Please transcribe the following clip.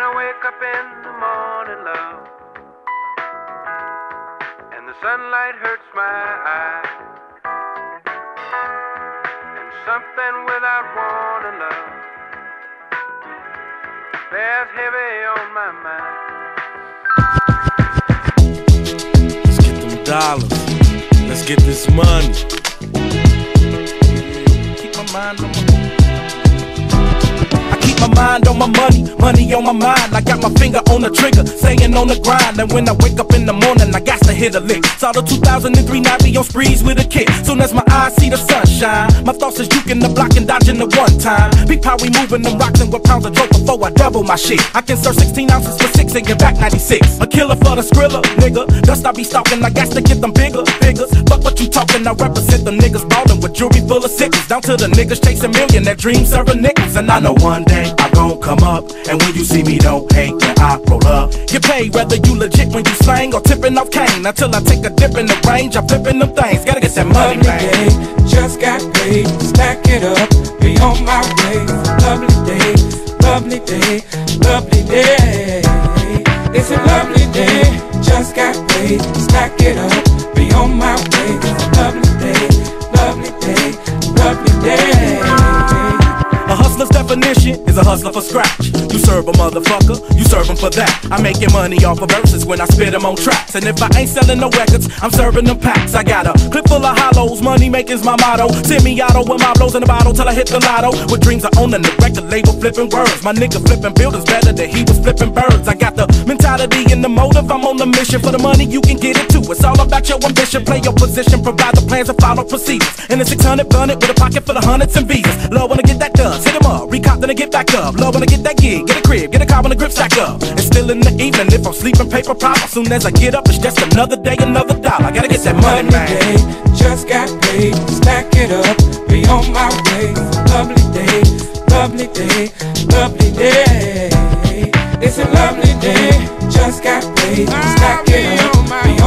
wake up in the morning, love, and the sunlight hurts my eyes, and something without warning, love, bears heavy on my mind. Let's get them dollars. Let's get this money. Keep my mind on my mind on my money, money on my mind. I got my finger on the trigger, staying on the grind. And when I wake up in the morning, I got to hit a lick. Saw the 2003 Navi on sprees with a kid. Soon as my eyes see the sunshine, my thoughts is juking the block and dodging the one time. Peep how we moving them rocks and what pounds of dope before I double my shit. I can serve 16 ounces for 6 and get back 96. A killer for the skrilla, nigga. Dust I be stalking, I got to get them bigger figures. Fuck what you talking, I represent the niggas ballin' with jewelry full of sickles. Down to the niggas chasing million, that dream serving nickels. And I know one day I gon' come up, and when you see me, don't hate when I roll up. Get paid whether you legit when you slang or tipping off cane. Until I take a dip in the range, I'm flipping them things. Gotta get that money, man. Just got paid, stack it up, be on my way. Lovely day, lovely day, lovely day. It's a lovely day. Just got paid, stack it up, be on my way. Lovely day, lovely day, lovely day. A hustler's definition is a hustler for scratch. You serve a motherfucker, you serve him for that. I'm making money off of verses when I spit them on tracks. And if I ain't selling no records, I'm serving them packs. I got a clip full of hollows, money making's my motto. Semi-auto with my blows in the bottle till I hit the lotto. With dreams of owning the record label, flipping words. My nigga flipping buildings better than he was flipping birds. I got the mentality and the motive, I'm on the mission. For the money you can get it too. It's all about your ambition. Play your position, provide the plans and follow procedures. And the 600 gun it with a pocket full of hundreds and visas. Love when I get that done. Hit him up, recop, then I get back up. Love when I get that gig, get a crib, get a car when the grip stack up. And still in the evening, if I'm sleeping, paper pop. As soon as I get up, it's just another day, another dollar. I gotta get that money, man. Day, just got paid, stack it up, be on my way. Lovely day, lovely day, lovely day. It's a lovely day, just got paid, stack it up, be